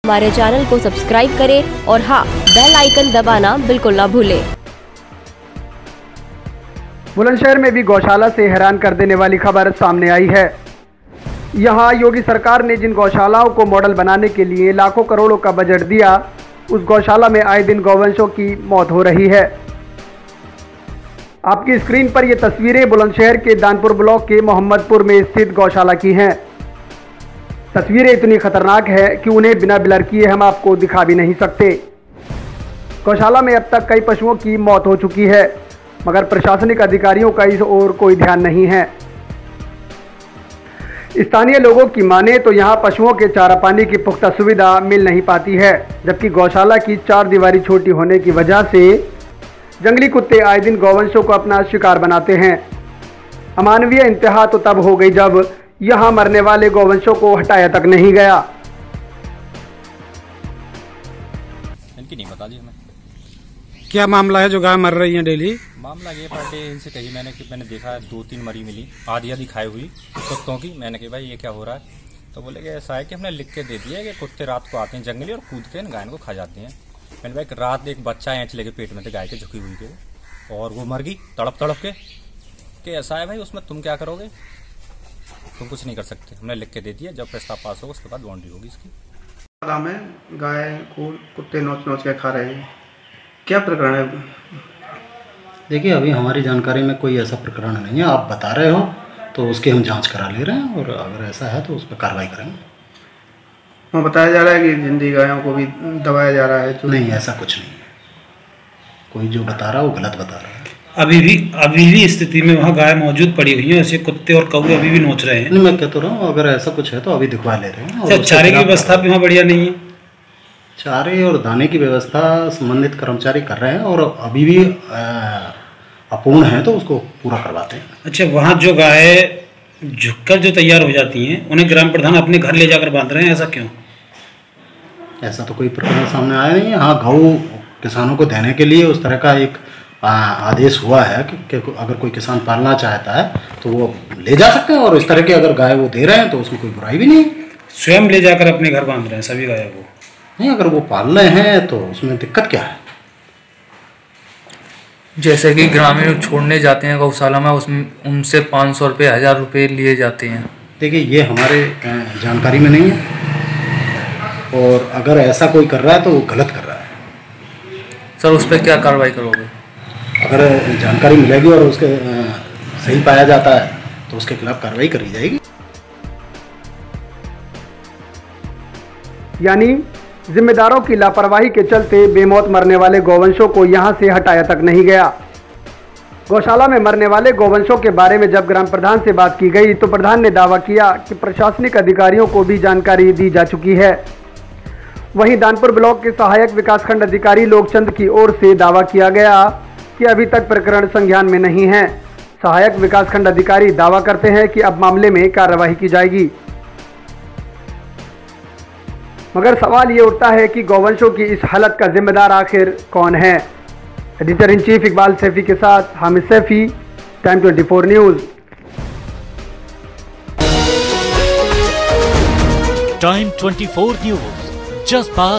हमारे चैनल को सब्सक्राइब करें और हाँ, बेल आइकन दबाना बिल्कुल ना भूलें। बुलंदशहर में भी गौशाला से हैरान कर देने वाली खबर सामने आई है। यहां योगी सरकार ने जिन गौशालाओं को मॉडल बनाने के लिए लाखों करोड़ों का बजट दिया, उस गौशाला में आए दिन गौवंशों की मौत हो रही है। आपकी स्क्रीन पर ये तस्वीरें बुलंदशहर के दानपुर ब्लॉक के मोहम्मदपुर में स्थित गौशाला की हैं। तस्वीरें इतनी खतरनाक है कि उन्हें बिना ब्लर किए हम आपको दिखा भी नहीं सकते। गौशाला में अब तक कई पशुओं की मौत हो चुकी है, मगर प्रशासनिक अधिकारियों का इस ओर कोई ध्यान नहीं है। स्थानीय लोगों की माने तो यहां पशुओं के चारा पानी की पुख्ता सुविधा मिल नहीं पाती है, जबकि गौशाला की चार दीवारी छोटी होने की वजह से जंगली कुत्ते आए दिन गौवंशों को अपना शिकार बनाते हैं। अमानवीय इंतहा तो तब हो गई जब यहां मरने वाले गौवंशों को हटाया तक नहीं गया। इनकी नहीं बता दी हमें क्या मामला है जो गाय मर रही है डेली? मामला ये पार्टी इनसे कही मैंने कि मैंने देखा 2-3 मरी मिली आधी आधी खाई हुई कुत्तों की। मैंने कहा भाई ये क्या हो रहा है, तो बोले कि ऐसा है कि हमने लिख के दे दिया कि कुत्ते रात को आते हैं जंगली और कूद के गाय को खा जाते हैं। मैंने भाई रात एक बच्चा ऐंच लेके पेट में थे गाय के झुकी हुई के, और वो मर गई तड़प तड़प के। कि ऐसा है भाई उसमें तुम क्या करोगे, तुम कुछ नहीं कर सकते। हमने लिख के दे दिया, जब प्रस्ताव पास होगा उसके बाद बाउंड्री होगी इसकी। में गाय को कुत्ते नोच नोच के खा रहे हैं, क्या प्रकरण है? देखिए अभी हमारी जानकारी में कोई ऐसा प्रकरण नहीं है। आप बता रहे हो तो उसकी हम जांच करा ले रहे हैं, और अगर ऐसा है तो उस पर कार्रवाई करेंगे। वहाँ बताया जा रहा है कि जिंदी गायों को भी दबाया जा रहा है, तो नहीं ऐसा कुछ नहीं है। कोई जो बता रहा है वो गलत बता रहा है। अभी भी स्थिति में वहाँ गाय मौजूद पड़ी हुई है, ऐसे कुत्ते और कौवे अभी भी नोच रहे हैं। नहीं मैं कहता रहा हूँ अगर ऐसा कुछ है तो अभी दिखवा ले रहे हैं। और चारे की व्यवस्था भी वहाँ बढ़िया नहीं है। चारे और दाने की व्यवस्था संबंधित कर्मचारी कर रहे हैं, और अभी भी अपूर्ण है तो उसको पूरा करवाते हैं। अच्छा, वहाँ जो गाय झुककर जो तैयार हो जाती हैं उन्हें ग्राम प्रधान अपने घर ले जाकर बांध रहे हैं, ऐसा क्यों? ऐसा तो कोई प्रकरण सामने आया नहीं है। हाँ, गऊ किसानों को देने के लिए उस तरह का एक आदेश हुआ है कि अगर कोई किसान पालना चाहता है तो वो ले जा सकते हैं, और इस तरह के अगर गाय वो दे रहे हैं तो उसमें कोई बुराई भी नहीं। स्वयं ले जाकर अपने घर बांध रहे हैं सभी गायों को? नहीं, अगर वो पाल रहे हैं तो उसमें दिक्कत क्या है? जैसे कि ग्रामीण छोड़ने जाते हैं गौशाला में, उसमें उनसे 500 रुपये 1000 रुपये लिए जाते हैं। देखिए ये हमारे जानकारी में नहीं है, और अगर ऐसा कोई कर रहा है तो वो गलत कर रहा है। सर उस पर क्या कार्रवाई करोगे? अगर जानकारी मिलेगी और उसके सही पाया जाता है तो उसके खिलाफ कार्रवाई करी जाएगी। यानी जिम्मेदारों की लापरवाही के चलते बेमौत मरने वाले गौवंशों को यहां से हटाया तक नहीं गया। गौशाला में मरने वाले गौवंशों के बारे में जब ग्राम प्रधान से बात की गई तो प्रधान ने दावा किया कि प्रशासनिक अधिकारियों को भी जानकारी दी जा चुकी है। वहीं दानपुर ब्लॉक के सहायक विकासखंड अधिकारी लोकचंद की ओर से दावा किया गया कि अभी तक प्रकरण संज्ञान में नहीं है। सहायक विकासखंड अधिकारी दावा करते हैं कि अब मामले में कार्रवाई की जाएगी, मगर सवाल ये उठता है कि गौवंशों की इस हालत का जिम्मेदार आखिर कौन है। Editor in chief Iqbal Saifi के साथ Hamid Saifi, time 24 news. Time 24 news जज्बा